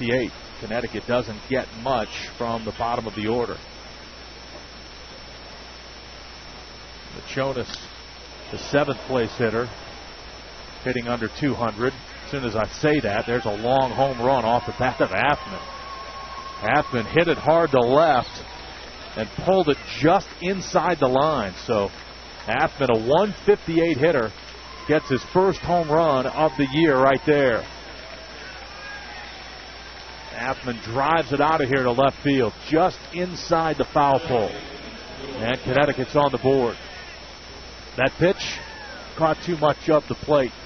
158. Connecticut doesn't get much from the bottom of the order. Machonis, the 7th place hitter, hitting under 200. As soon as I say that, there's a long home run off the bat of Athmann. Athmann hit it hard to left and pulled it just inside the line. So Athmann, a 158 hitter, gets his first home run of the year right there. Athmann drives it out of here to left field, just inside the foul pole. And Connecticut's on the board. That pitch caught too much of the plate.